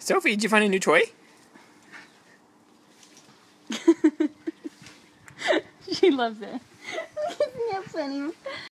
Sophie, did you find a new toy? She loves it. Look at me, funny.